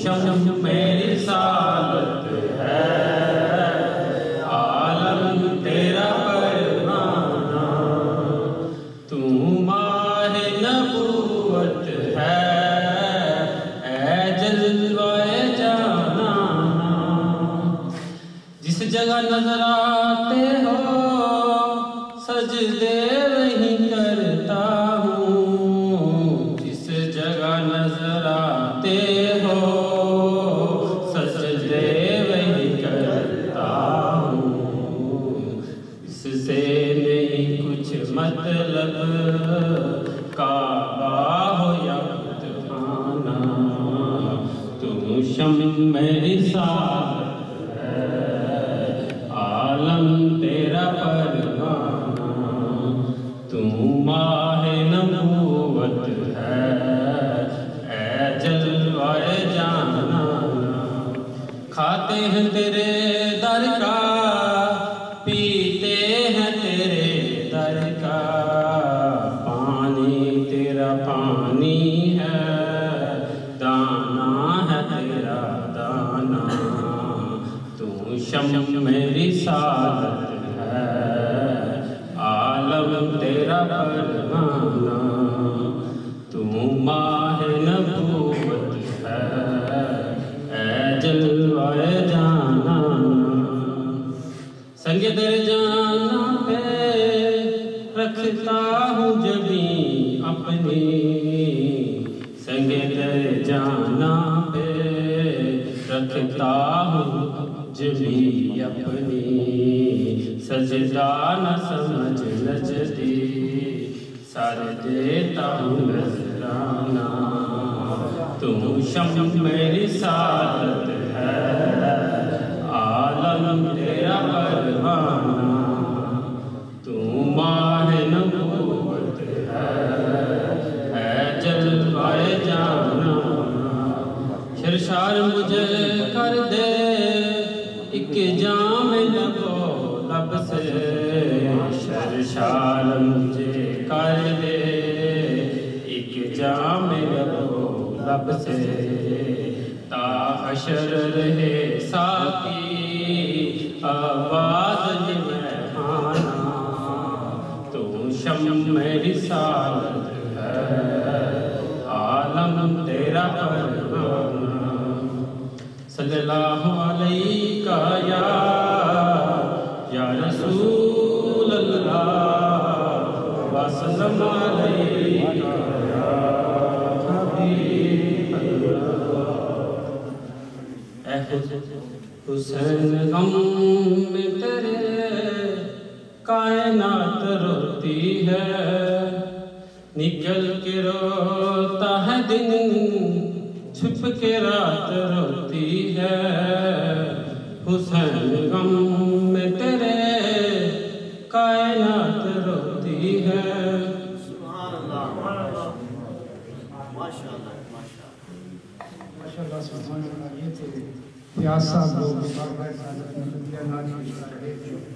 शम मेरी सालत है, आलम तेरा परवाना। तू माहे नबूवत है, ऐ जलवाए जाना। जिस जगह नजर आते हो सजदे वहीं करता हूँ। जिस जगह नजर आते हो सजदे वहीं करता हूँ। इससे नहीं कुछ मतलब काबा हो या बुतखाना। तुम शम मेरी सालत है, आलम तेरा परवाना। तू माहे नबूवत है, ऐ जलवाए जाना। खाते हैं तेरे दर का, पीते हैं तेरे दर का। पानी तेरा पानी है, दाना है तेरा दाना। तू शम मेरी सालत है, आलम तेरा परवाना। तू माहे नबूवत है, ऐ जलवाए जाना। संगे तेरे जाना पे रखता हूँ जबी अपनी। संगे तेरे जाना पे रखता हूँ जबी अपनी। सजदा न समझ नजदी, सर देता हूँ नजराना। तू शम मेरी सालत है, आलम तेरा परवाना। तू माहे नबूवत है, जलवाए जाना। शर्शार मुझे कर दे एक जाम लबो लब से। शर्शार मुझे कर दे एक जाम लबो लब से। ता हशर रहे साकी आवाज मेहमाना। तू शम मेरी सालत है, आलम तेरा परवाना। सल्लल्लाहु अलैका या रसूल अल्लाह, वसल्लम अलैका या हबीब अल्लाह। ऐ हुसैन गम में तेरे कायनात रोती है। निकल के रोता है दिन, छुप के रात रोती है। हुसैन गम में तेरे कायनात रोती है। माशाअल्लाह। ये थे प्यासा लोग